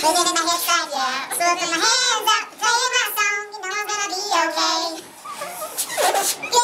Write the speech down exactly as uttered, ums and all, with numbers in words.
Living in the hip side, yeah. So I put my hands up, playing my song, you know I'm gonna be okay.